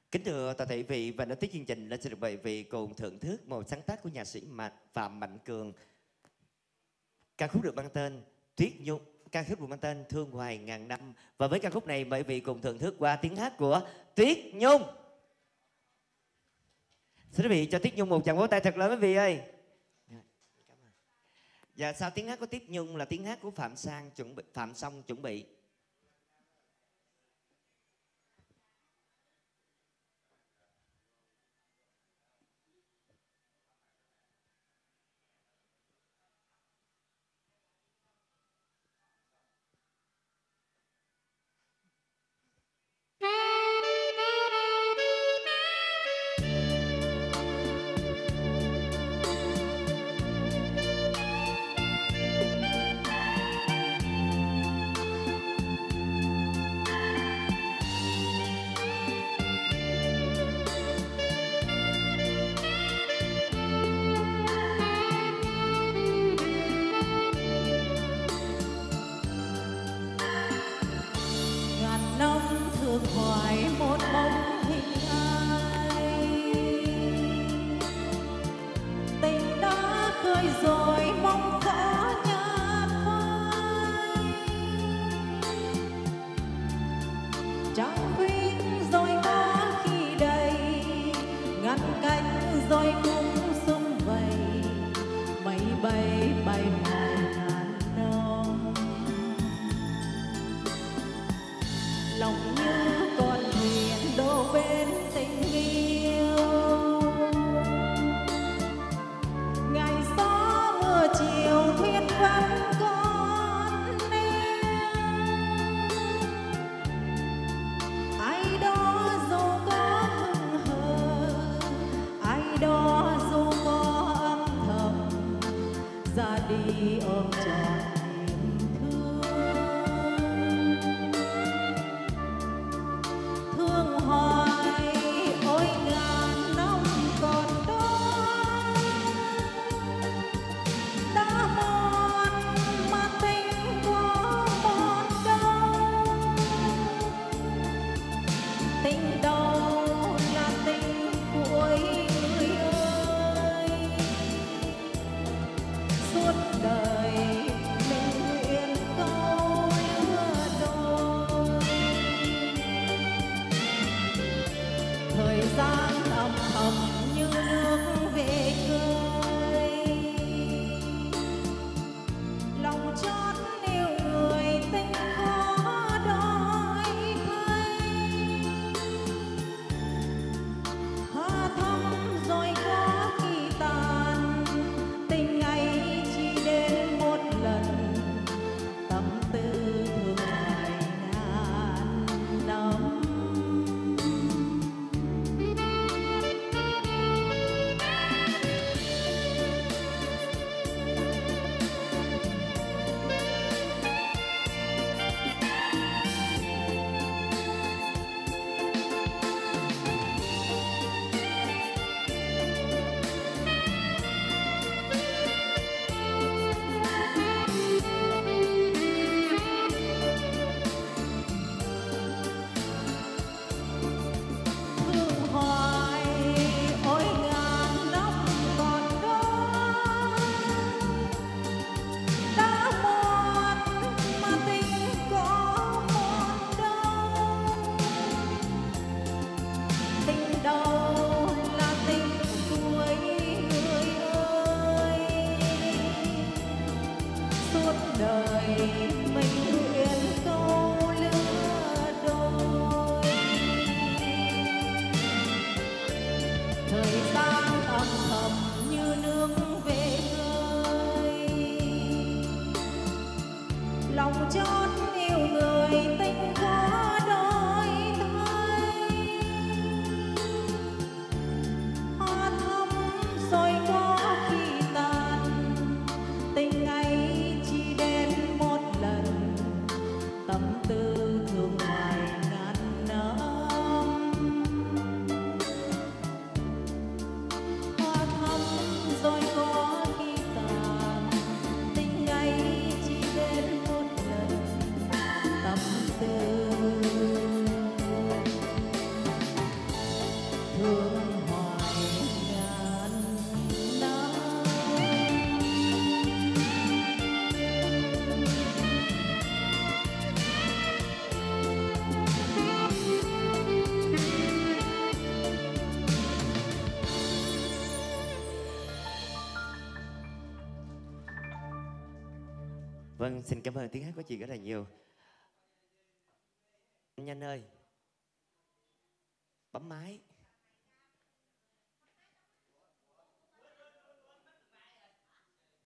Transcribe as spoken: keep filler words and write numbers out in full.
Kính thưa toàn thể quý vị, và nối tiếp chương trình, lên xin được mời quý vị cùng thưởng thức một sáng tác của nhạc sĩ Phạm Mạnh Cường. Ca khúc được mang tên Tuyết Nhung, ca khúc được mang tên Thương Hoài Ngàn Năm. Và với ca khúc này mời quý vị cùng thưởng thức qua tiếng hát của Tuyết Nhung. Xin quý vị cho Tuyết Nhung một tràng vỗ tay thật lớn quý vị ơi. Và sau tiếng hát của Tuyết Nhung là tiếng hát của Phạm Sang chuẩn bị, Phạm Song chuẩn bị. Thương hoài một bóng hình ai, tình đã khơi rồi mong khó nhạt phai, trăng khuyết rồi có khi đầy ngăn cách rồi cũng sum vầy, mây bay bay ngoài ngàn đông, lòng như con thuyền đổ bên tình yêu. Ngày gió mưa chiều thuyền vẫn còn neo, ai đó dù có hững hờ, ai đó dù có âm thầm, ra đi ôm trọn thương hoài. Ôi ngàn năm còn đó đã mòn mà tình có mòn đâu, tình đâu là tình của người ơi, suốt đời Vâng, xin cảm ơn tiếng hát của chị rất là nhiều. Anh Nhanh ơi, bấm máy.